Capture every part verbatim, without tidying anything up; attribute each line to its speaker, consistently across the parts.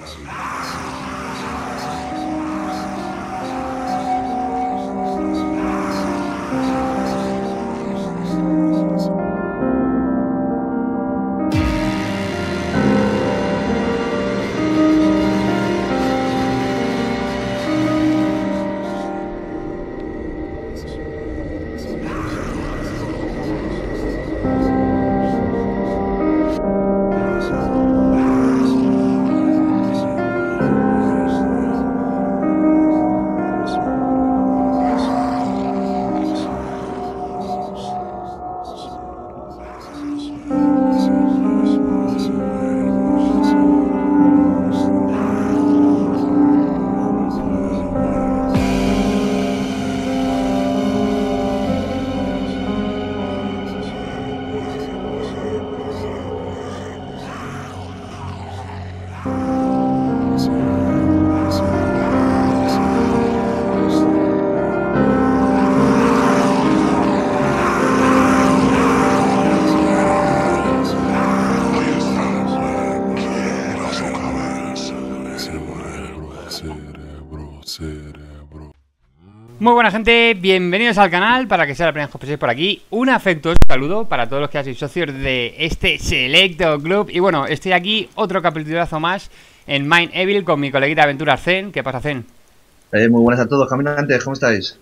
Speaker 1: Muy buena gente, bienvenidos al canal. Para que sea la primera vez que os paséis por aquí, un afectuoso saludo para todos los que sois socios de este selecto club. Y bueno, estoy aquí, otro capitulazo más en Mind Evil con mi coleguita de aventuras Zen. ¿Qué pasa, Zen?
Speaker 2: Eh, muy buenas a todos, caminantes, ¿cómo estáis?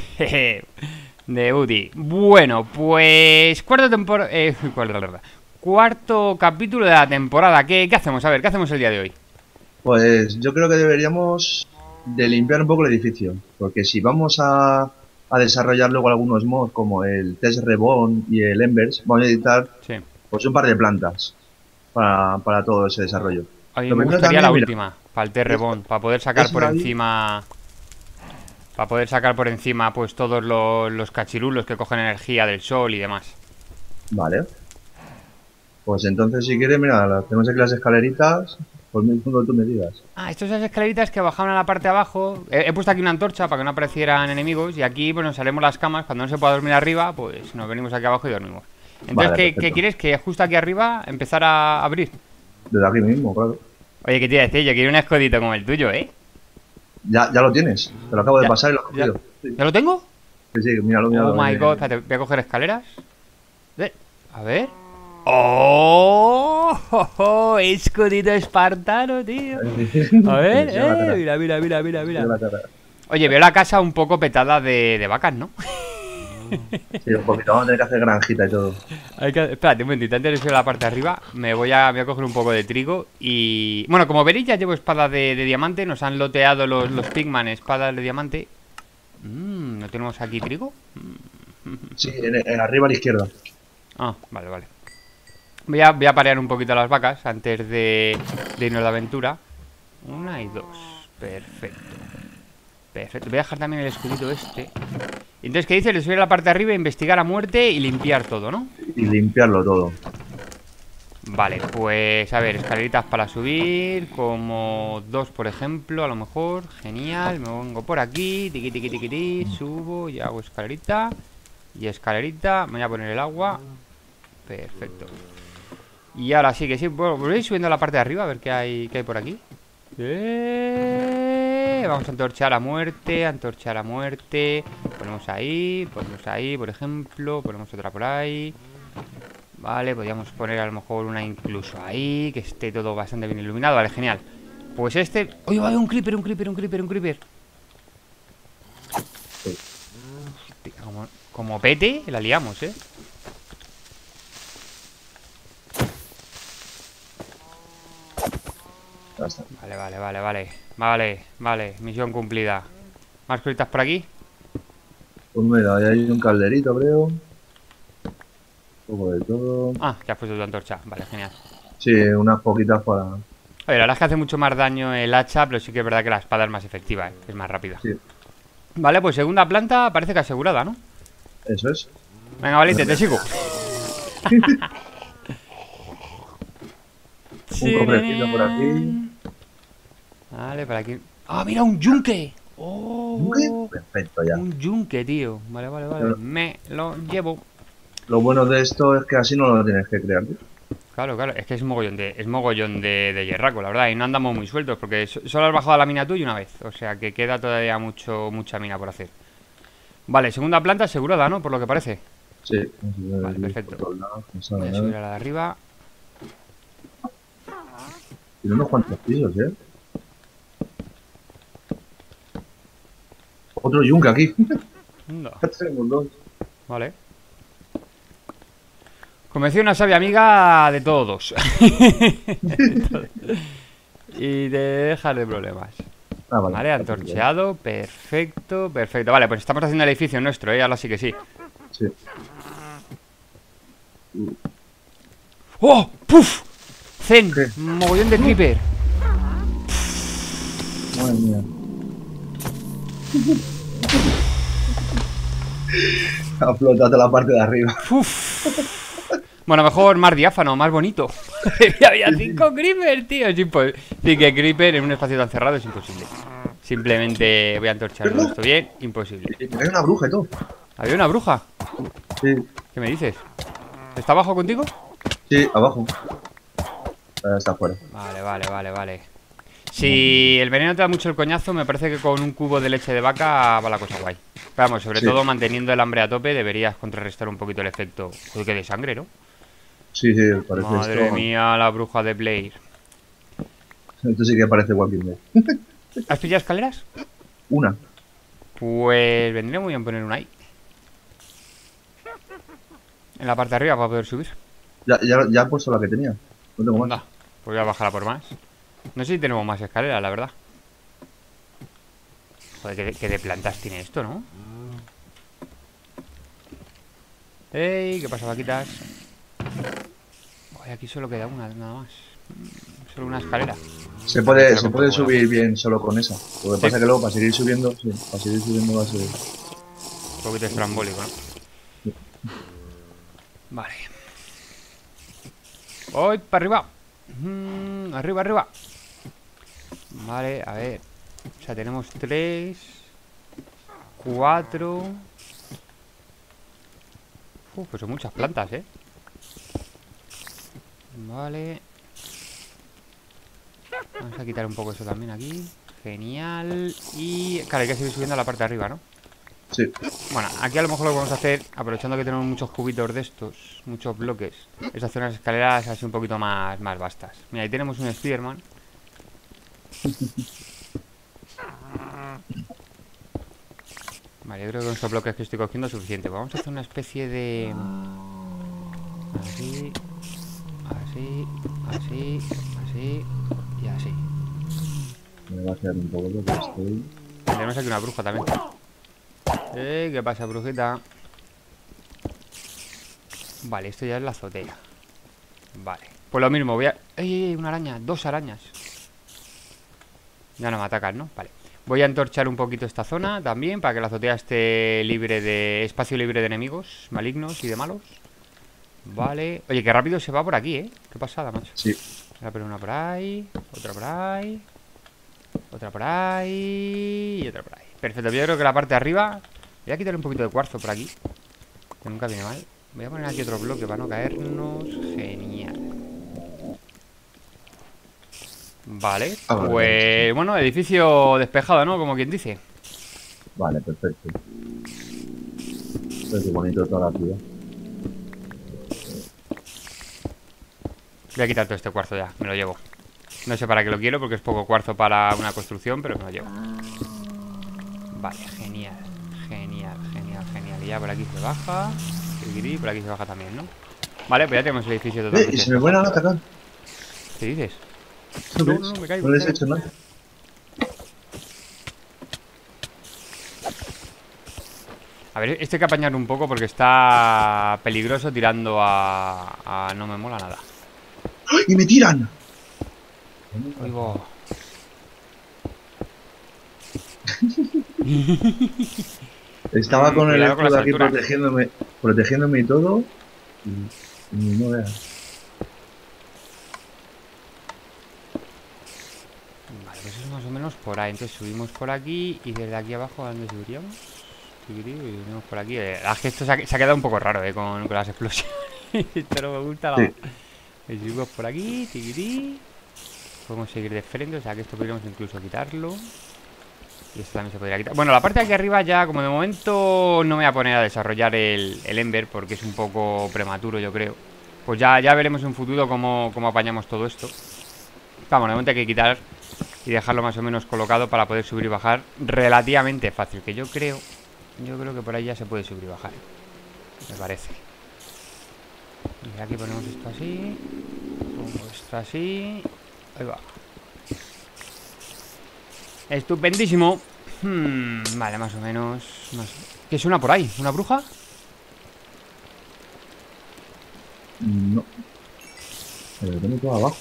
Speaker 1: De Uti. Bueno, pues cuarto temporada eh, cuarto capítulo de la temporada. ¿Qué, ¿Qué hacemos? A ver, ¿qué hacemos el día de hoy?
Speaker 2: Pues yo creo que deberíamos de limpiar un poco el edificio, porque si vamos a, a desarrollar luego algunos mods como el Test Reborn y el Embers, vamos a editar sí. pues un par de plantas para, para todo ese desarrollo.
Speaker 1: A mí me gustaría también, la mira, última, para el Test Reborn, para poder sacar por ahí encima... Para poder sacar por encima pues todos los, los cachirulos que cogen energía del sol y demás.
Speaker 2: Vale. Pues entonces si quieres, mira, tenemos aquí las escaleritas. Pues como tú me digas.
Speaker 1: Ah, estas son las escaleritas que bajaban a la parte de abajo. He, he puesto aquí una antorcha para que no aparecieran enemigos. Y aquí pues nos haremos las camas. Cuando no se pueda dormir arriba, pues nos venimos aquí abajo y dormimos. Entonces, vale, ¿qué, ¿qué quieres? ¿Que justo aquí arriba empezar a abrir?
Speaker 2: Desde aquí mismo, claro.
Speaker 1: Oye, ¿qué te iba a decir? Yo quiero un escudito como el tuyo, ¿eh?
Speaker 2: Ya, ya lo tienes. Te lo acabo de
Speaker 1: ya,
Speaker 2: pasar y lo he cogido.
Speaker 1: ¿Ya, sí. ¿Ya lo tengo?
Speaker 2: Sí, sí, míralo, míralo.
Speaker 1: Oh my god, espérate, voy a coger escaleras. A ver. ¡Oh! oh, oh escudito espartano, tío. A ver, eh, mira, mira, mira, mira, mira. Oye, veo la casa un poco petada de, de vacas, ¿no?
Speaker 2: Sí, un poquito, vamos a tener que hacer granjita y todo.
Speaker 1: Hay que, espérate un momentito, antes de subir a la parte de arriba, me voy a, voy a coger un poco de trigo y... Bueno, como veréis ya llevo espada de, de diamante, nos han loteado los, los pigman espadas de diamante. Mm, ¿No tenemos aquí trigo?
Speaker 2: Sí, en, en arriba a la izquierda.
Speaker 1: Ah, vale, vale. Voy a, voy a parear un poquito las vacas antes de, de irnos de aventura. Una y dos. Perfecto. Perfecto. Voy a dejar también el escudito este. Entonces, ¿qué dices? Le subir a la parte de arriba, investigar a muerte y limpiar todo, ¿no?
Speaker 2: Y limpiarlo todo.
Speaker 1: Vale, pues a ver, escaleritas para subir. Como dos, por ejemplo, a lo mejor. Genial, me vengo por aquí. Tiqui, tiqui, tiqui, tiqui. Subo y hago escalerita. Y escalerita, me voy a poner el agua. Perfecto. Y ahora sí que sí, bueno, voy subiendo a la parte de arriba a ver qué hay, qué hay por aquí. Eh, vamos a antorchar a muerte, antorchar a muerte. Ponemos ahí, ponemos ahí, por ejemplo. Ponemos otra por ahí. Vale, podríamos poner a lo mejor una incluso ahí, que esté todo bastante bien iluminado. Vale, genial. Pues este... ¡Oye, vale! Un creeper, un creeper, un creeper, un creeper. Como, como pete, la liamos, ¿eh? Vale, vale, vale, vale. Vale, vale, misión cumplida. ¿Más cositas por aquí?
Speaker 2: Pues mira, ahí hay un calderito, creo. Un poco de todo.
Speaker 1: Ah, ya has puesto tu antorcha. Vale, genial.
Speaker 2: Sí, unas poquitas para...
Speaker 1: Oye, la verdad es que hace mucho más daño el hacha, pero sí que es verdad que la espada es más efectiva, ¿eh? Es más rápida.
Speaker 2: Sí.
Speaker 1: Vale, pues segunda planta parece que asegurada, ¿no?
Speaker 2: Eso es.
Speaker 1: Venga, Valite, te sigo.
Speaker 2: Un cofrecito por aquí.
Speaker 1: Vale, por aquí. ¡Ah, mira, un yunque! ¡Oh!
Speaker 2: ¿Yunque? Perfecto, ya.
Speaker 1: Un yunque, tío. Vale, vale, vale. Pero me lo llevo.
Speaker 2: Lo bueno de esto es que así no lo tienes que crear, tío.
Speaker 1: Claro, claro, es que es mogollón de, es mogollón de, de hierraco, la verdad, y no andamos muy sueltos, porque so- solo has bajado a la mina tú y una vez, o sea que queda todavía mucho, mucha mina por hacer. Vale, segunda planta asegurada, ¿no? Por lo que parece.
Speaker 2: Sí, vamos a ver
Speaker 1: Vale,
Speaker 2: aquí por
Speaker 1: perfecto.
Speaker 2: todos lados, no
Speaker 1: Voy
Speaker 2: sabe
Speaker 1: a
Speaker 2: nada.
Speaker 1: subir a la de arriba.
Speaker 2: Tiene unos cuantos pisos, ¿eh? Otro yunque aquí.
Speaker 1: Anda,
Speaker 2: Ya tenemos dos.
Speaker 1: vale. Como decía una sabia amiga, de todos. Y te dejas de problemas.
Speaker 2: Ah, vale.
Speaker 1: Vale, antorcheado, perfecto, perfecto. Vale, pues estamos haciendo el edificio nuestro, ¿eh? Ahora sí que sí.
Speaker 2: Sí.
Speaker 1: ¡Oh! ¡Puf! Zen,
Speaker 2: ¿Qué?
Speaker 1: mogollón de creeper.
Speaker 2: Madre mía. Ha flotado la parte de arriba.
Speaker 1: Bueno, mejor más diáfano, más bonito. Había cinco creepers, tío. Es imposible. Sí, que creeper en un espacio tan cerrado es imposible. Simplemente voy a antorcharlo esto bien. Imposible.
Speaker 2: Hay una bruja y todo.
Speaker 1: ¿Había una bruja?
Speaker 2: Sí,
Speaker 1: ¿Qué me dices? ¿Está abajo contigo?
Speaker 2: sí, abajo. Ahora está afuera.
Speaker 1: Vale, vale, vale, vale. Si el veneno te da mucho el coñazo, me parece que con un cubo de leche de vaca va la cosa guay. Pero vamos, sobre
Speaker 2: Sí.
Speaker 1: todo manteniendo el hambre a tope, deberías contrarrestar un poquito el efecto. Joder, que de sangre, ¿no?
Speaker 2: Sí, sí, parece
Speaker 1: Madre
Speaker 2: esto.
Speaker 1: mía, la bruja de Blair.
Speaker 2: Esto sí que parece Walking Dead.
Speaker 1: ¿Has pillado escaleras?
Speaker 2: Una.
Speaker 1: Pues vendría muy bien poner una ahí. En la parte de arriba para poder subir.
Speaker 2: Ya, ya, ya he puesto la que tenía. No tengo más.
Speaker 1: Anda, pues voy a bajar a por más. No sé si tenemos más escaleras, la verdad. Joder, qué de, qué de plantas tiene esto, ¿no? ¡Ey! ¿Qué pasa, vaquitas? Joder, aquí solo queda una, nada más. Mm, Solo una escalera.
Speaker 2: Se puede,
Speaker 1: Pero
Speaker 2: se
Speaker 1: con
Speaker 2: puede
Speaker 1: poco
Speaker 2: subir bien solo con esa. Lo que
Speaker 1: Sí.
Speaker 2: pasa es que luego para seguir subiendo, sí, para seguir subiendo va a ser.
Speaker 1: Un poquito estrambólico, ¿no? Vale. Voy para arriba. Mm, arriba, arriba. Vale, a ver. O sea, tenemos tres. Cuatro. Uf, pues son muchas plantas, ¿eh? Vale. Vamos a quitar un poco eso también aquí. Genial. Y claro, hay que seguir subiendo a la parte de arriba, ¿no?
Speaker 2: Sí.
Speaker 1: Bueno, aquí a lo mejor lo que vamos a hacer, aprovechando que tenemos muchos cubitos de estos, muchos bloques, es hacer unas escaleras así un poquito más, más vastas. Mira, ahí tenemos un Spiderman. Vale, yo creo que con estos bloques que estoy cogiendo es suficiente. Vamos a hacer una especie de... Así, así, así, así y así.
Speaker 2: Me va a hacer un poco lo que estoy.
Speaker 1: Tenemos aquí una bruja también. Eh, ¿qué pasa, brujita? Vale, esto ya es la azotea. Vale, pues lo mismo, voy a... ¡Ey, ey, ey! Una araña, dos arañas. Ya no me atacan, ¿no? Vale. Voy a antorchar un poquito esta zona también, para que la azotea esté libre de... espacio libre de enemigos malignos y de malos. Vale. Oye, qué rápido se va por aquí, ¿eh? Qué pasada, macho.
Speaker 2: Sí.
Speaker 1: Voy a poner una por ahí, otra por ahí, otra por ahí y otra por ahí. Perfecto, yo creo que la parte de arriba... Voy a quitar un poquito de cuarzo por aquí, que nunca viene mal. Voy a poner aquí otro bloque para no caernos. Genial. Vale,
Speaker 2: Ah, vale,
Speaker 1: pues bueno, edificio despejado, ¿no? Como quien dice.
Speaker 2: Vale, perfecto. Qué bonito toda la ciudad.
Speaker 1: Voy a quitar todo este cuarzo ya, me lo llevo. No sé para qué lo quiero, porque es poco cuarzo para una construcción, pero me lo llevo. Vale, genial, genial, genial, genial. Y ya por aquí se baja. Y por aquí se baja también, ¿no? Vale, pues ya tenemos el edificio
Speaker 2: Eh,
Speaker 1: totalmente
Speaker 2: y se me vuelven a
Speaker 1: despejado.
Speaker 2: atacar.
Speaker 1: ¿Qué dices?
Speaker 2: ¿No
Speaker 1: No,
Speaker 2: ves?
Speaker 1: no, no, me caigo.
Speaker 2: No les he
Speaker 1: me
Speaker 2: hecho
Speaker 1: caigo.
Speaker 2: nada.
Speaker 1: A ver, este hay que apañar un poco porque está peligroso tirando a... a no me mola nada.
Speaker 2: ¡Ay! ¡Y me tiran!
Speaker 1: Oigo.
Speaker 2: Estaba
Speaker 1: Mm,
Speaker 2: con el
Speaker 1: cuidado con las
Speaker 2: escudo aquí
Speaker 1: alturas.
Speaker 2: protegiéndome, protegiéndome y todo. Y, y no veas.
Speaker 1: Vale, pues eso es más o menos por ahí. Entonces subimos por aquí y desde aquí abajo, ¿a dónde subiríamos? Y subimos por aquí. Eh, la que esto se ha, se ha quedado un poco raro, eh, con, con las explosiones. Esto no me gusta.
Speaker 2: Sí.
Speaker 1: La... Y subimos por aquí, tiquití. Podemos seguir de frente, o sea que esto podríamos incluso quitarlo. Y esto también se podría quitar. Bueno, la parte de aquí arriba ya, como de momento no me voy a poner a desarrollar el, el Ember, porque es un poco prematuro, yo creo. Pues ya, ya veremos en un futuro cómo, cómo apañamos todo esto. Vamos, de momento hay que quitar y dejarlo más o menos colocado para poder subir y bajar relativamente fácil. Que yo creo, yo creo que por ahí ya se puede subir y bajar, me parece. Y aquí ponemos esto así. Pongo esto así. Ahí va. Estupendísimo. hmm, Vale, más o menos más... ¿Qué suena por ahí? ¿Una bruja?
Speaker 2: No. Pero lo tengo todo abajo.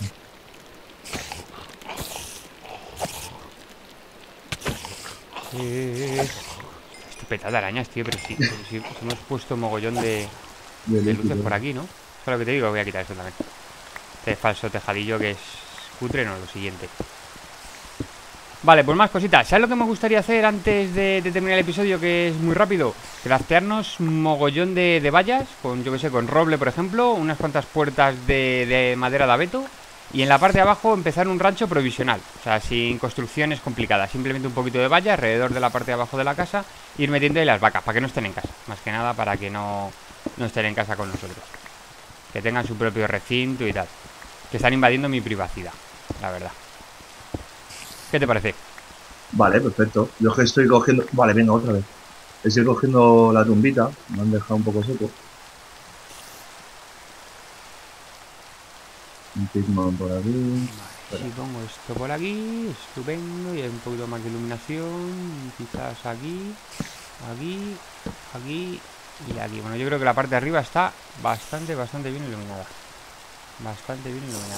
Speaker 1: Eh... Estoy petado de arañas, tío. Pero sí, pero sí, sí hemos puesto mogollón de, de luces por aquí, ¿no? Eso es lo que te digo. Voy a quitar esto también. Este falso tejadillo que es cutre, no, lo siguiente. Vale, pues más cositas. ¿Sabes lo que me gustaría hacer antes de, de terminar el episodio? Que es muy rápido. Craftearnos mogollón de, de vallas. Con, yo que sé, con roble, por ejemplo. Unas cuantas puertas de, de madera de abeto. Y en la parte de abajo empezar un rancho provisional. O sea, sin construcciones complicadas. Simplemente un poquito de valla alrededor de la parte de abajo de la casa. Ir metiendo ahí las vacas, para que no estén en casa. Más que nada para que no, no estén en casa con nosotros. Que tengan su propio recinto y tal. Que están invadiendo mi privacidad, la verdad. ¿Qué te parece?
Speaker 2: Vale, perfecto. Yo es que estoy cogiendo... Vale, venga, otra vez. Estoy cogiendo la tumbita. Me han dejado un poco seco. Un Pigman por aquí.
Speaker 1: Vale, si pongo esto por aquí, estupendo. Y hay un poquito más de iluminación. Quizás aquí, aquí, aquí y aquí. Bueno, yo creo que la parte de arriba está bastante, bastante bien iluminada. Bastante bien iluminada.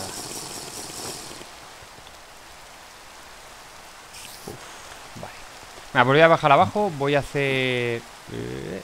Speaker 1: Uf, vale. Bueno, pues voy a bajar abajo. Voy a hacer... Eh...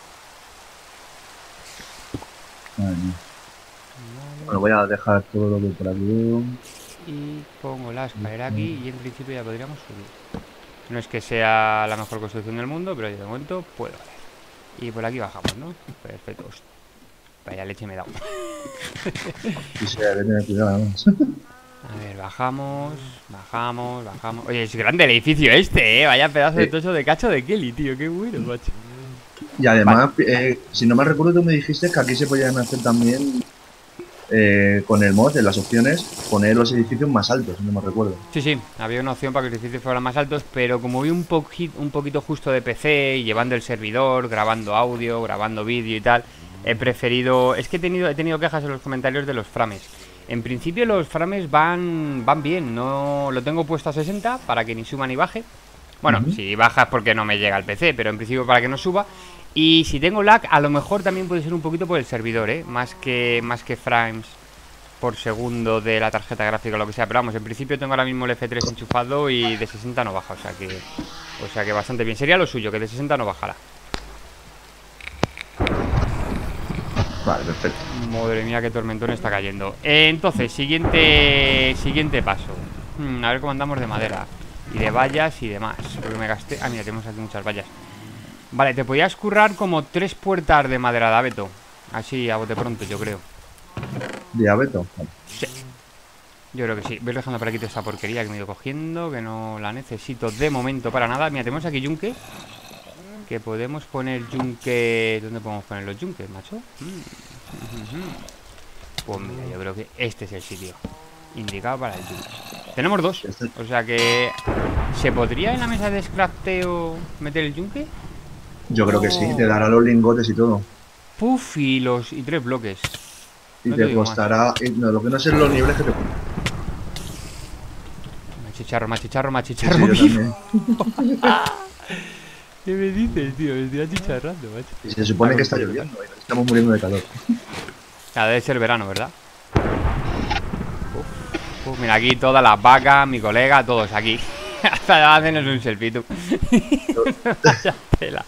Speaker 2: Vale. Bueno, voy a dejar todo lo que por aquí veo.
Speaker 1: Y pongo la escalera aquí y en principio ya podríamos subir. No es que sea la mejor construcción del mundo, pero de momento puedo valer. Y por aquí bajamos, ¿no? Perfecto. Vaya leche me he dado.
Speaker 2: Sí, sí, hay que tener cuidado, además.
Speaker 1: A ver, bajamos, bajamos, bajamos. Oye, es grande el edificio este, ¿eh? Vaya pedazo de tocho de cacho de Kelly, tío. Qué bueno, macho.
Speaker 2: Y además, vale. eh, si no me recuerdo, tú me dijiste que aquí se podían hacer también... Eh, con el mod, en las opciones, poner los edificios más altos, no me recuerdo.
Speaker 1: Sí, sí, había una opción para que los edificios fueran más altos, pero como vi un, poqui un poquito justo de P C, y llevando el servidor, grabando audio, grabando vídeo y tal, he preferido... Es que he tenido, he tenido quejas en los comentarios de los frames. En principio los frames van, van bien, no lo tengo puesto a sesenta para que ni suba ni baje. Bueno, uh-huh. Si baja es porque no me llega el P C, pero en principio para que no suba. Y si tengo lag, a lo mejor también puede ser un poquito por el servidor, ¿eh? Más que, más que frames por segundo de la tarjeta gráfica o lo que sea. Pero vamos, en principio tengo ahora mismo el F tres enchufado y de sesenta no baja. O sea que, o sea que bastante bien. Sería lo suyo, que de sesenta no bajara.
Speaker 2: Vale, perfecto.
Speaker 1: Madre mía, qué tormentón está cayendo. eh, Entonces, siguiente Siguiente paso. hmm, A ver cómo andamos de madera y de vallas y demás. Porque me gasté... Ah, mira, tenemos aquí muchas vallas. Vale, te podías currar como tres puertas de madera de abeto. Así, a bote pronto, yo creo.
Speaker 2: ¿De abeto? Vale.
Speaker 1: Sí. Yo creo que sí. Voy dejando por aquí toda esta porquería que me he ido cogiendo, que no la necesito de momento para nada. Mira, tenemos aquí yunque. Que podemos poner yunque... ¿Dónde podemos poner los yunques, macho? Mm. Pues mira, yo creo que este es el sitio indicado para el yunque. Tenemos dos. O sea que... ¿Se podría en la mesa de scrafteo meter el yunque?
Speaker 2: Yo creo que sí, te dará los lingotes y todo.
Speaker 1: Puf, y los y tres bloques.
Speaker 2: Y no te, te costará... No, lo que no sé es los niveles que te ponen.
Speaker 1: Machicharro, machicharro, machicharro. Sí, sí, ¿qué me dices, tío? Me estoy achicharrando, macho.
Speaker 2: Y se supone que está lloviendo y nos estamos muriendo de calor.
Speaker 1: Ya, debe ser verano, ¿verdad? Uf, uf, mira, aquí todas las vacas, mi colega, todos aquí. Hasta hacernos un selfie, tú. Vaya tela.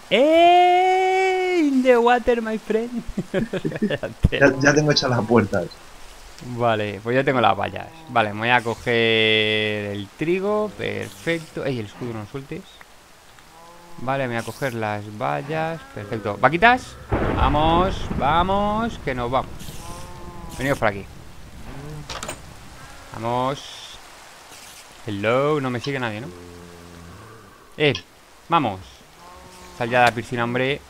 Speaker 1: ¡Eh! In the water, my friend.
Speaker 2: ya, ya tengo hechas las puertas.
Speaker 1: Vale, pues ya tengo las vallas. Vale, me voy a coger el trigo. Perfecto. ¡Ey, el escudo no sueltes! Vale, me voy a coger las vallas. Perfecto. ¿Vaquitas? Vamos, vamos, que nos vamos. Venimos por aquí. Vamos. Hello, no me sigue nadie, ¿no? Eh, vamos. Sal ya de la piscina, hombre.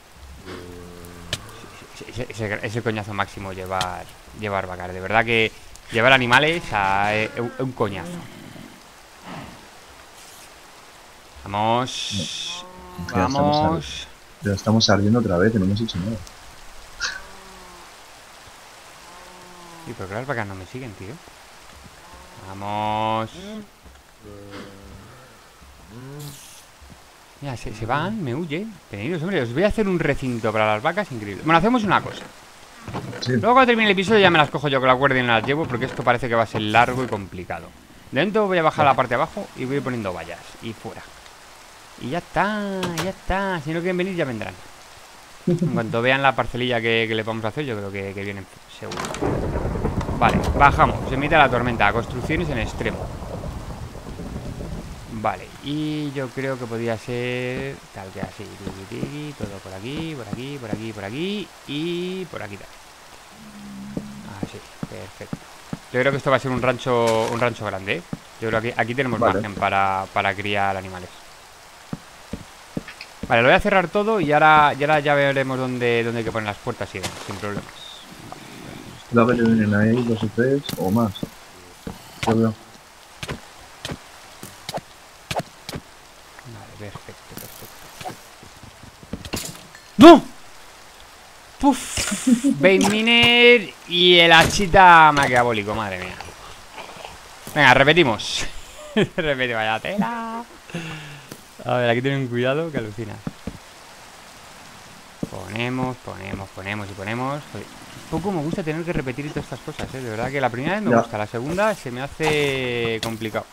Speaker 1: Ese, ese, ese coñazo máximo llevar llevar vacas. De verdad que llevar animales a, es un coñazo. Vamos.
Speaker 2: Ya
Speaker 1: Vamos.
Speaker 2: estamos, ya estamos ardiendo otra vez, que no hemos hecho nada.
Speaker 1: ¿Y por qué las vacas no me siguen, tío? Vamos. Mira, se, se van, me huyen. Tenidos, hombre, os voy a hacer un recinto para las vacas increíble. Bueno, hacemos una cosa.
Speaker 2: Sí.
Speaker 1: Luego cuando termine el episodio ya me las cojo yo con la cuerda y me las llevo, porque esto parece que va a ser largo y complicado. Dentro voy a bajar la parte de abajo y voy poniendo vallas. Y fuera. Y ya está, ya está. Si no quieren venir, ya vendrán. En cuanto vean la parcelilla que, que le vamos a hacer, yo creo que, que vienen seguro. Vale, bajamos. Se emite la tormenta. Construcciones en extremo. Vale, y yo creo que podría ser tal que así. Tiki, tiki, todo por aquí, por aquí, por aquí, por aquí. Y por aquí también. Así, perfecto. Yo creo que esto va a ser un rancho un rancho grande, ¿eh? Yo creo que aquí, aquí tenemos
Speaker 2: Vale.
Speaker 1: margen para, para criar animales. Vale, lo voy a cerrar todo y ahora, y ahora ya veremos dónde, dónde hay que poner las puertas y demás, sin problemas.
Speaker 2: Creo que te vienen ahí dos o tres o más. Yo veo.
Speaker 1: Vale, perfecto, perfecto. ¡No! ¡Puf! Bane Miner y el hachita maquiavólico, madre mía. Venga, repetimos. Repetimos, vaya tela. A ver, aquí tienen cuidado que alucinas. Ponemos, ponemos, ponemos y ponemos. Joder, poco me gusta tener que repetir todas estas cosas, ¿eh? De verdad que la primera vez me
Speaker 2: Ya.
Speaker 1: gusta, la segunda se me hace complicado.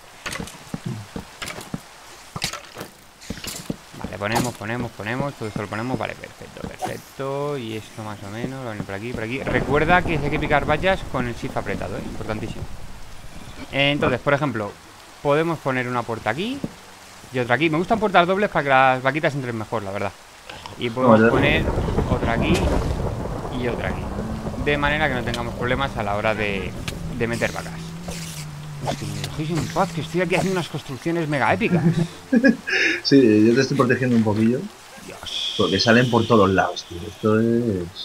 Speaker 1: Vale, ponemos, ponemos, ponemos. Todo esto lo ponemos, vale, perfecto, perfecto. Y esto más o menos, vale, por aquí, por aquí. Recuerda que hay que picar vallas con el shift apretado, ¿eh? Importantísimo. Entonces, por ejemplo, podemos poner una puerta aquí y otra aquí. Me gustan puertas dobles para que las vaquitas entren mejor, la verdad. Y podemos
Speaker 2: Vale.
Speaker 1: poner otra aquí y otra aquí, de manera que no tengamos problemas a la hora de, de meter vacas. Es que me dejéis en paz, que estoy aquí haciendo unas construcciones mega épicas.
Speaker 2: Sí, yo te estoy protegiendo un poquillo.
Speaker 1: Dios.
Speaker 2: Porque salen por todos lados, tío. Esto es...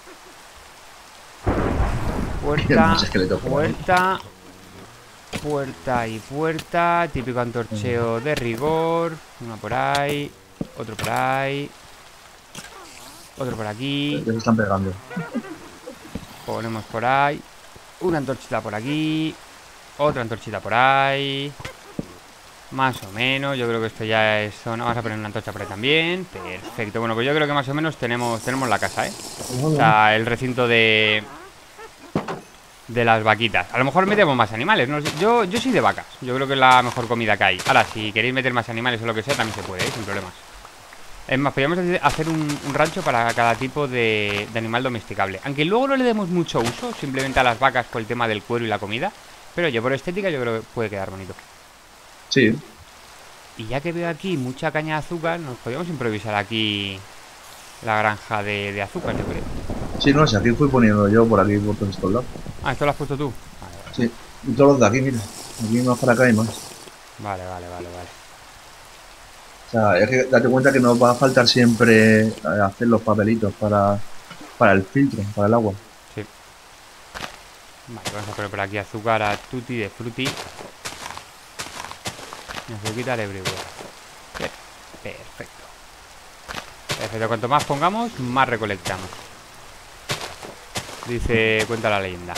Speaker 1: Puerta,
Speaker 2: Más esqueletos por ahí.
Speaker 1: puerta, puerta y puerta. Típico antorcheo de rigor. Uno por ahí, otro por ahí, otro por aquí.
Speaker 2: Ya se están pegando.
Speaker 1: Ponemos por ahí. Una antorchita por aquí. Otra antorchita por ahí. Más o menos. Yo creo que esto ya es zona. Vamos a poner una antorcha por ahí también. Perfecto. Bueno, pues yo creo que más o menos tenemos, tenemos la casa, ¿eh? O sea, el recinto de... De las vaquitas. A lo mejor metemos más animales, ¿no? Yo, yo soy de vacas. Yo creo que es la mejor comida que hay. Ahora, si queréis meter más animales o lo que sea, también se puede, ¿eh? Sin problemas. Es más, podríamos hacer un, un rancho para cada tipo de, de animal domesticable. Aunque luego no le demos mucho uso, simplemente a las vacas por el tema del cuero y la comida. Pero yo por estética yo creo que puede quedar bonito.
Speaker 2: Sí.
Speaker 1: Y ya que veo aquí mucha caña de azúcar, nos podríamos improvisar aquí la granja de, de azúcar, yo creo.
Speaker 2: Sí, no sé, aquí fui poniendo yo por aquí, por todos estos lados.
Speaker 1: Ah, ¿esto lo has puesto tú? Vale, vale.
Speaker 2: Sí. Y todos los de aquí, mira. Aquí más para acá y más.
Speaker 1: Vale, vale, vale, vale.
Speaker 2: O sea, es que date cuenta que nos va a faltar siempre eh, hacer los papelitos para, para el filtro, para el agua.
Speaker 1: Sí. Vale, vamos a poner por aquí azúcar a tutti de frutti. Y azuquita de everywhere. Perfecto. Perfecto. Cuanto más pongamos, más recolectamos. Dice, cuenta la leyenda.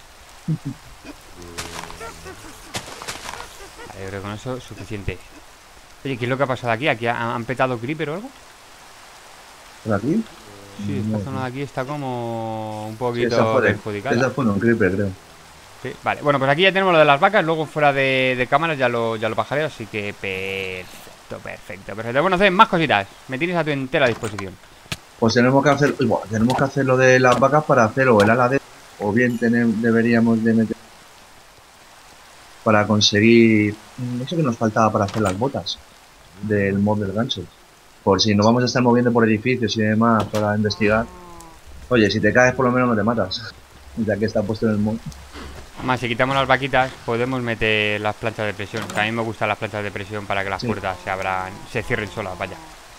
Speaker 1: Vale, yo creo que con eso es suficiente. Oye, ¿qué es lo que ha pasado aquí? ¿Aquí han, han petado creeper o algo?
Speaker 2: ¿Por aquí?
Speaker 1: Sí, esta
Speaker 2: No.
Speaker 1: zona de aquí está como un
Speaker 2: Sí,
Speaker 1: poquito
Speaker 2: esa fue, de-
Speaker 1: perjudicada.
Speaker 2: esa fue un creeper, creo.
Speaker 1: Sí, vale, bueno, pues aquí ya tenemos lo de las vacas. Luego fuera de, de cámaras ya lo, ya lo bajaré. Así que perfecto, perfecto, perfecto. Bueno, hacen más cositas. Me tienes a tu entera disposición.
Speaker 2: Pues tenemos que hacer, bueno, tenemos que hacer lo de las vacas para hacer o el ala de, o bien tenem- deberíamos de meter para conseguir, no sé qué nos faltaba para hacer las botas del mod del gancho. Por si nos vamos a estar moviendo por edificios y demás para investigar. Oye, si te caes por lo menos no te matas, ya que está puesto en el mod.
Speaker 1: Más, si quitamos las vaquitas, podemos meter las planchas de presión. Que a mí me gustan las planchas de presión para que las
Speaker 2: Sí.
Speaker 1: puertas se abran, se cierren solas, vaya.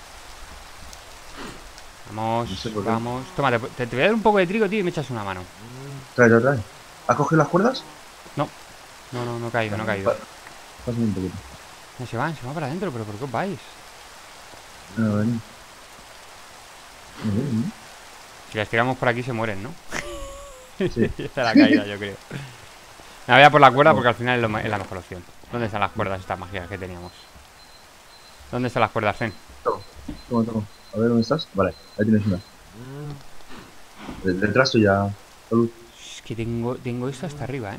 Speaker 1: Vamos,
Speaker 2: No sé por qué.
Speaker 1: vamos. Toma, te, te- te voy a dar un poco de trigo, tío, y me echas una mano.
Speaker 2: Trae, trae, trae. ¿Has cogido las cuerdas?
Speaker 1: No, no, no, no he caído, no he caído.
Speaker 2: Pa- Pásame un poquito.
Speaker 1: No, se van, se van para adentro, pero ¿por qué os vais?
Speaker 2: A ver. Muy bien, ¿no?
Speaker 1: Si las tiramos por aquí se mueren, ¿no?
Speaker 2: Sí.
Speaker 1: Esa es la caída, yo creo. Me voy a por la cuerda porque al final es, lo ma- es la mejor opción. ¿Dónde están las cuerdas estas mágicas que teníamos? ¿Dónde están las cuerdas, Zen?
Speaker 2: Toma, toma, toma. A ver, ¿dónde estás? Vale, ahí tienes una. De- Detrás tuya. Salud.
Speaker 1: Es que tengo, tengo esto hasta arriba, ¿eh?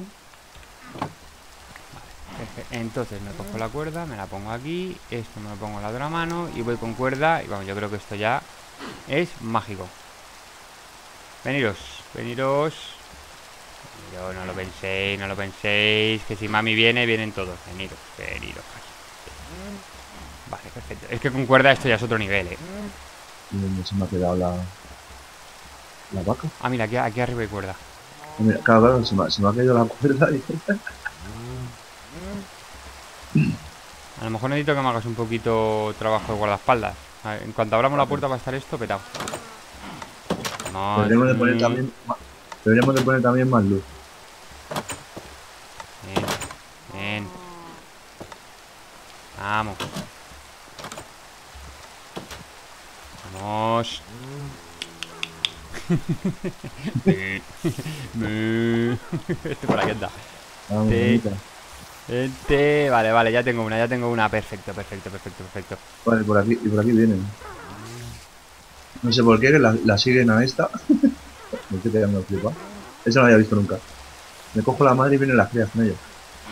Speaker 1: Vale, perfecto. Entonces me cojo la cuerda, me la pongo aquí. Esto me lo pongo en la otra mano y voy con cuerda. Y vamos, yo creo que esto ya es mágico. Veniros, veniros. Yo no lo penséis, no lo penséis. Que si mami viene, vienen todos. Veniros, veniros. Vale, perfecto. Es que con cuerda esto ya es otro nivel, ¿eh?
Speaker 2: ¿Y dónde se me ha quedado la, la vaca?
Speaker 1: Ah, mira, aquí, aquí arriba hay cuerda.
Speaker 2: Ah, mira, claro, claro, se me, ha- se me ha caído la cuerda. Y...
Speaker 1: A lo mejor necesito que me hagas un poquito trabajo de guardaespaldas. A ver, en cuanto abramos la puerta va a estar esto petado. Vamos.
Speaker 2: Deberíamos de poner
Speaker 1: mm,
Speaker 2: también. ma- Deberíamos de poner también más luz.
Speaker 1: Bien, bien. Vamos. Vamos. Este por aquí anda.
Speaker 2: Vamos,
Speaker 1: Sí.
Speaker 2: bonita.
Speaker 1: Este, vale, vale, ya tengo una, ya tengo una. Perfecto, perfecto, perfecto, perfecto.
Speaker 2: Vale, por aquí, y por aquí vienen. No sé por qué, que la, la siguen a esta. Me estoy quedando flipado. Eso no lo había visto nunca. Me cojo la madre y vienen las crías con ella.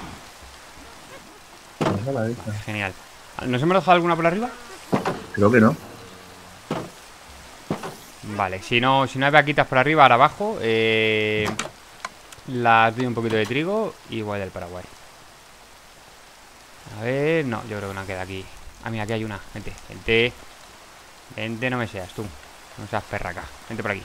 Speaker 2: Déjala esta.
Speaker 1: Genial. ¿Nos hemos dejado alguna por arriba?
Speaker 2: Creo que no.
Speaker 1: Vale, si no, si no hay vaquitas por arriba, ahora abajo, eh, las doy un poquito de trigo y voy del Paraguay. A ver, no, yo creo que no queda aquí. Ah, mira, aquí hay una, vente, vente. Vente, no me seas tú. No seas perraca, vente por aquí.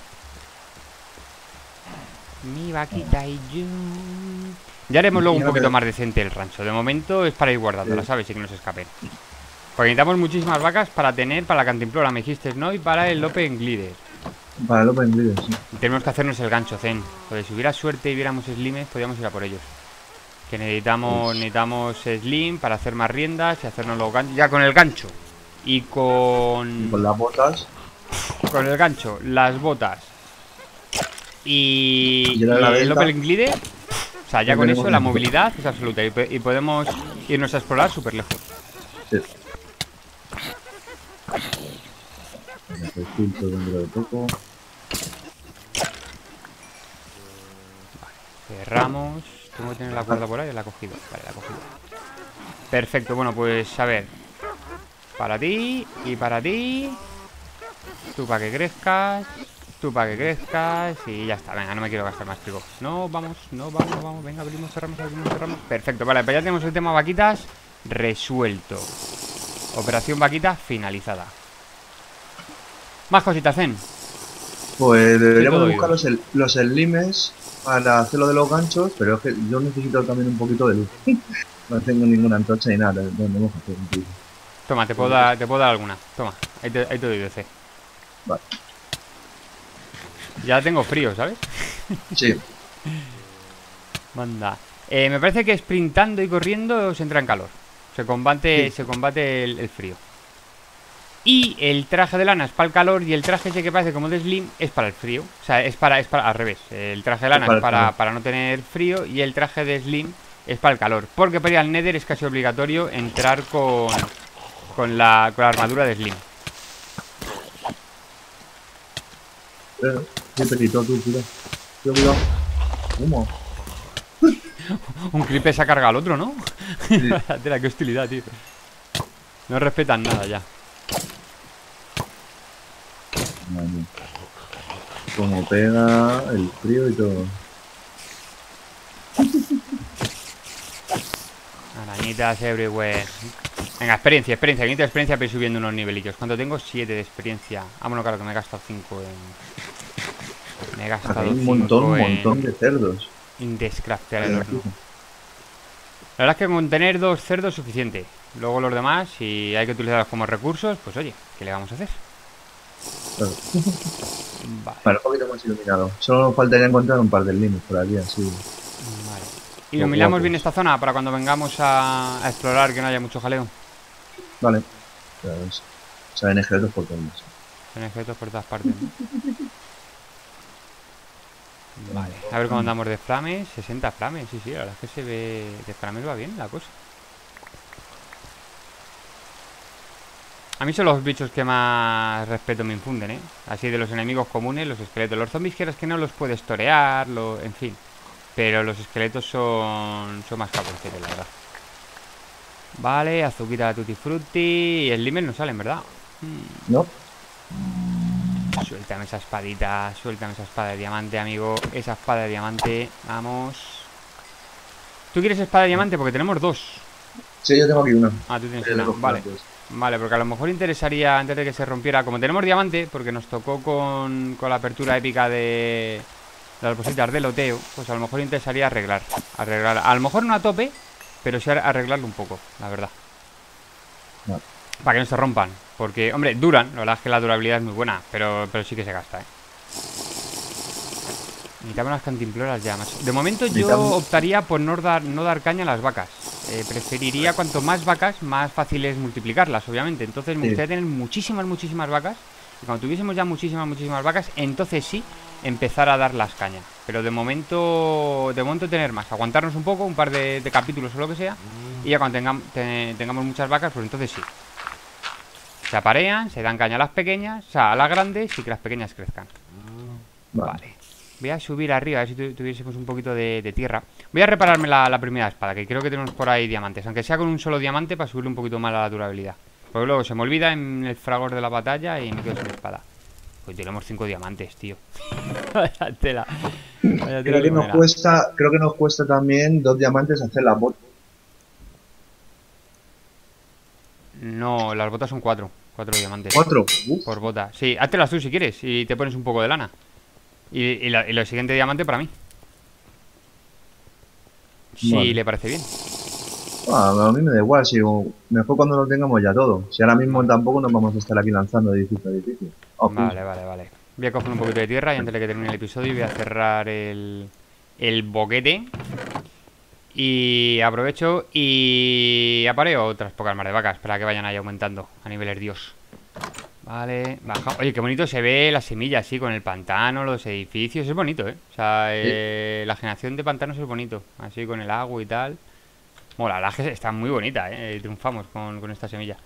Speaker 1: Mi vaquita y yo. Ya haremos luego un poquito más decente el rancho. De momento es para ir guardándola, ¿sabes? Y que no se escapen. Porque necesitamos muchísimas vacas para tener para la cantimplora, me dijiste, ¿no? Y para el Open Glider.
Speaker 2: Para el Open Glider, sí.
Speaker 1: Y tenemos que hacernos el gancho, Zen. Pues si hubiera suerte y viéramos slimes, podríamos ir a por ellos. Que necesitamos,
Speaker 2: Pues-
Speaker 1: necesitamos slim para hacer más riendas y hacernos los ganchos. Ya con el gancho. Y con.
Speaker 2: Y con las botas.
Speaker 1: Con el gancho, las botas. Y,
Speaker 2: Y la
Speaker 1: y el
Speaker 2: venta.
Speaker 1: Open Glider. O sea, ya
Speaker 2: Y
Speaker 1: con
Speaker 2: tenemos
Speaker 1: eso la
Speaker 2: un-
Speaker 1: movilidad es absoluta. Y, pe- y podemos irnos a explorar súper lejos.
Speaker 2: Sí. Me hace filtro dentro de poco.
Speaker 1: Cerramos. Tengo que tener la cuerda por ahí. La he cogido. Vale, la he cogido. Perfecto. Bueno, pues a ver. Para ti y para ti. Tú para que crezcas. Tú para que crezcas. Y ya está. Venga, no me quiero gastar más trigo. No, vamos, no, vamos, vamos. Venga, abrimos, cerramos, abrimos, cerramos. Perfecto. Vale, pues ya tenemos el tema vaquitas resuelto. Operación vaquita finalizada. Más cositas, Zen.
Speaker 2: Pues deberíamos
Speaker 1: todo
Speaker 2: de buscar
Speaker 1: oído.
Speaker 2: los, el- los slimes para hacer lo de los ganchos, pero es que yo necesito también un poquito de luz. No tengo ninguna antorcha ni nada. No, no, no, no.
Speaker 1: Toma, te puedo dar, te puedo dar alguna. Toma, ahí te, ahí te doy D C.
Speaker 2: Vale.
Speaker 1: Ya tengo frío, ¿sabes?
Speaker 2: Sí,
Speaker 1: Manda. Eh, me parece que sprintando y corriendo se entra en calor. Se combate,
Speaker 2: Sí.
Speaker 1: se combate el, el frío. Y el traje de lana es para el calor y el traje ese que parece como de Slim es para el frío. O sea, es para, es para al revés. El traje de lana
Speaker 2: para
Speaker 1: es
Speaker 2: el
Speaker 1: para,
Speaker 2: calor.
Speaker 1: para no tener frío y el traje de Slim es para el calor. Porque para ir al Nether es casi obligatorio entrar con, con, la, con la armadura de Slim.
Speaker 2: eh, qué pelito tú, cuidado. Cuidado, cuidado. Humo.
Speaker 1: Un creeper se ha cargado al otro, ¿no?
Speaker 2: Sí.
Speaker 1: Tela, qué hostilidad, tío. No respetan nada ya.
Speaker 2: Madre mía. Como pega el frío y todo.
Speaker 1: Arañitas everywhere. Venga, experiencia, experiencia. quinientos de experiencia para ir subiendo unos nivelillos. ¿Cuánto tengo? siete de experiencia. Ah, bueno, claro, que me he gastado cinco en... Me he
Speaker 2: Aquí
Speaker 1: gastado
Speaker 2: hay un montón, un
Speaker 1: cinco en...
Speaker 2: montón de cerdos.
Speaker 1: descraftear el horno. La verdad es que con tener dos cerdos es suficiente. Luego los demás, si hay que utilizarlos como recursos, pues oye, ¿qué le vamos a hacer?
Speaker 2: Claro.
Speaker 1: Vale.
Speaker 2: Vale, un poquito más iluminado. Solo nos faltaría encontrar un par de líneas por aquí, así.
Speaker 1: Vale. Iluminamos bien esta zona para cuando vengamos a, a explorar, que no haya mucho jaleo.
Speaker 2: Vale. Pues, salen esqueletos por todos lados.
Speaker 1: Salen esqueletos por todas partes, ¿no? Vale, a ver cómo andamos de flames. sesenta flames, sí, sí, la verdad es que se ve. De flames va bien la cosa. A mí son los bichos que más respeto me infunden, ¿eh? Así de los enemigos comunes, los esqueletos. Los zombies quieras que no los puedes torear, lo... en fin. Pero los esqueletos son, son más caporcetes, la verdad. Vale, azuquita de tutti frutti. Y el limer no salen, ¿verdad?
Speaker 2: Hmm. No.
Speaker 1: Suéltame esa espadita, suéltame esa espada de diamante, amigo. Esa espada de diamante, vamos. ¿Tú quieres espada de diamante? Porque tenemos dos.
Speaker 2: Sí, yo tengo aquí una.
Speaker 1: Ah, tú tienes una, vale. Vale, porque a lo mejor interesaría, antes de que se rompiera, como tenemos diamante, porque nos tocó con, con la apertura épica de las bolsitas de loteo, pues a lo mejor interesaría arreglar. Arreglar, a lo mejor no a tope, pero sí arreglarlo un poco, la verdad.
Speaker 2: Vale.
Speaker 1: Para que no se rompan. Porque, hombre, duran. La verdad es que la durabilidad es muy buena. Pero, pero sí que se gasta, ¿eh? Necesitamos unas cantimploras ya, macho. De momento yo optaría por no dar, no dar caña a las vacas. eh, Preferiría cuanto más vacas, más fácil es multiplicarlas, obviamente. Entonces me gustaría tener muchísimas, muchísimas vacas. Y cuando tuviésemos ya muchísimas, muchísimas vacas, entonces sí, empezar a dar las cañas. Pero de momento, de momento tener más. Aguantarnos un poco, un par de, de capítulos o lo que sea. Y ya cuando tengamos, te, tengamos muchas vacas, pues entonces sí. Se aparean, se dan caña a las pequeñas, o sea, a las grandes y que las pequeñas crezcan. Vale, vale. Voy a subir arriba, a ver si tuviésemos un poquito de, de tierra. Voy a repararme la, la primera espada, que creo que tenemos por ahí diamantes. Aunque sea con un solo diamante para subirle un poquito más a la durabilidad. Porque luego se me olvida en el fragor de la batalla y me quedo sin espada. Pues tenemos cinco diamantes, tío. Vaya tela. Vaya tela.
Speaker 2: Creo que nos cuesta, creo que nos cuesta también dos diamantes hacer la bota.
Speaker 1: No, las botas son cuatro. Cuatro diamantes.
Speaker 2: ¿Cuatro? Uf.
Speaker 1: Por bota. Sí, háztelas tú si quieres. Y te pones un poco de lana. Y, y, la, y lo siguiente diamante para mí. Si vale. Le parece bien.
Speaker 2: Ah, a mí me da igual. Si, mejor cuando lo tengamos ya todo. Si ahora mismo tampoco nos vamos a estar aquí lanzando de edificio a edificio.
Speaker 1: Okay. Vale, vale, vale. Voy a coger un poquito de tierra y antes de que termine el episodio voy a cerrar el, el boquete. Y aprovecho y apareo otras pocas más de vacas para que vayan ahí aumentando a niveles dios. Vale, baja. Oye, qué bonito se ve la semilla así con el pantano, los edificios. Es bonito, ¿eh? O sea, eh, ¿sí? La generación de pantanos es bonito. Así con el agua y tal. Mola, la que está muy bonita, ¿eh? Triunfamos con, con esta semilla.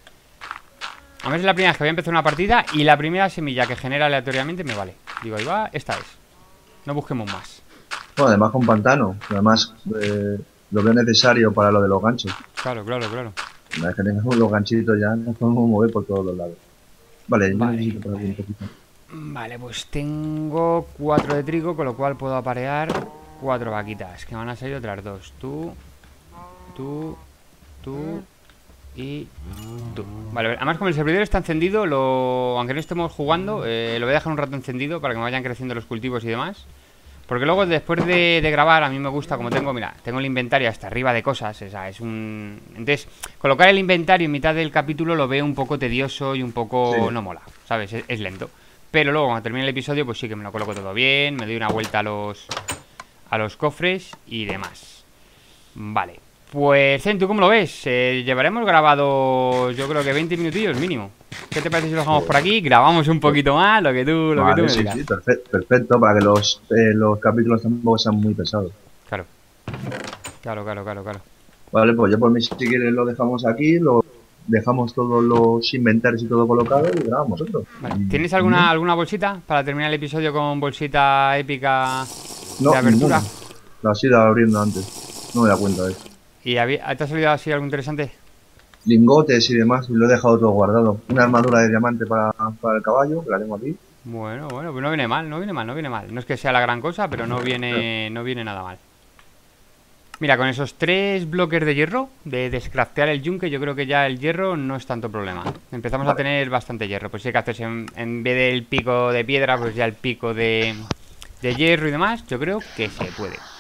Speaker 1: A ver, es la primera vez que voy a empezar una partida y la primera semilla que genera aleatoriamente me vale. Digo, ahí va, esta es. No busquemos más.
Speaker 2: Bueno, además con pantano. Además, eh, lo veo necesario para lo de los ganchos.
Speaker 1: Claro, claro, claro.
Speaker 2: Una vez que tengamos los ganchitos ya nos podemos mover por todos los lados. Vale,
Speaker 1: vale.
Speaker 2: Yo necesito por aquí un poquito.
Speaker 1: Vale, pues tengo cuatro de trigo, con lo cual puedo aparear cuatro vaquitas, que van a salir otras dos. Tú, tú, tú y tú. Vale, además como el servidor está encendido, lo, aunque no estemos jugando, eh, lo voy a dejar un rato encendido para que me vayan creciendo los cultivos y demás. Porque luego después de, de grabar a mí me gusta, como tengo, mira, tengo el inventario hasta arriba de cosas, o sea, es un... Entonces, colocar el inventario en mitad del capítulo lo veo un poco tedioso y un poco... Sí. No mola, ¿sabes? Es, es lento. Pero luego cuando termine el episodio pues sí que me lo coloco todo bien, me doy una vuelta a los... a los cofres y demás. Vale. Pues, Zen, ¿tú cómo lo ves? Eh, llevaremos grabado, yo creo que veinte minutillos mínimo. ¿Qué te parece si lo dejamos por aquí? Grabamos un poquito más, lo que tú, lo vale, que tú me
Speaker 2: sí,
Speaker 1: digas.
Speaker 2: Sí, perfecto, perfecto, para que los, eh, los capítulos tampoco sean muy pesados.
Speaker 1: Claro. Claro, claro, claro, claro.
Speaker 2: Vale, pues yo por mí si quieres lo dejamos aquí, lo dejamos todos los inventarios y todo colocado y grabamos otro.
Speaker 1: Vale. ¿Tienes alguna, alguna bolsita para terminar el episodio con bolsita épica
Speaker 2: no,
Speaker 1: de abertura?
Speaker 2: No, la has ido abriendo antes, no me da cuenta de eso.
Speaker 1: ¿Y te ha salido así algo interesante?
Speaker 2: Lingotes y demás, y lo he dejado todo guardado. Una armadura de diamante para, para el caballo, que la tengo aquí.
Speaker 1: Bueno, bueno, pues no viene mal, no viene mal, no viene mal. No es que sea la gran cosa, pero no viene, no viene nada mal. Mira, con esos tres bloques de hierro, de descraftear el yunque, yo creo que ya el hierro no es tanto problema. Empezamos vale. a tener bastante hierro. Pues si hay que hacerse, en, en vez del pico de piedra, pues ya el pico de, de hierro y demás, yo creo que se puede.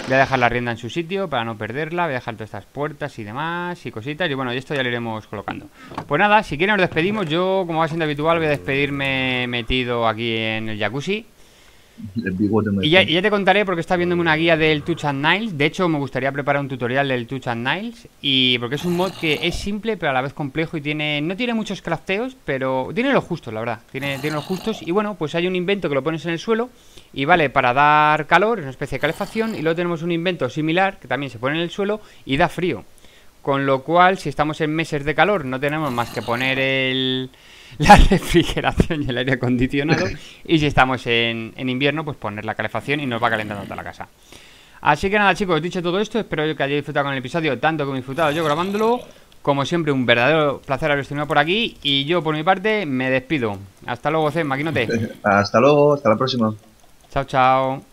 Speaker 1: Voy a dejar la rienda en su sitio para no perderla. Voy a dejar todas estas puertas y demás y cositas. Y bueno, y esto ya lo iremos colocando. Pues nada, si quieren nos despedimos. Yo, como va siendo habitual, voy a despedirme metido aquí en el jacuzzi. Y ya, y ya te contaré, porque está viéndome una guía del Touch and Nails. De hecho, me gustaría preparar un tutorial del Touch and Nails. Y porque es un mod que es simple, pero a la vez complejo. Y tiene no tiene muchos crafteos, pero tiene los justos, la verdad. Tiene, tiene los justos. Y bueno, pues hay un invento que lo pones en el suelo y vale para dar calor, es una especie de calefacción. Y luego tenemos un invento similar que también se pone en el suelo y da frío. Con lo cual, si estamos en meses de calor, no tenemos más que poner el... la refrigeración y el aire acondicionado. Y si estamos en, en invierno, pues poner la calefacción y nos va calentando toda la casa. Así que nada, chicos, dicho todo esto, espero que hayáis disfrutado con el episodio tanto como he disfrutado yo grabándolo. Como siempre, un verdadero placer haber estado por aquí. Y yo, por mi parte, me despido. Hasta luego, C, maquinote.
Speaker 2: Hasta luego, hasta la próxima.
Speaker 1: Chao, chao.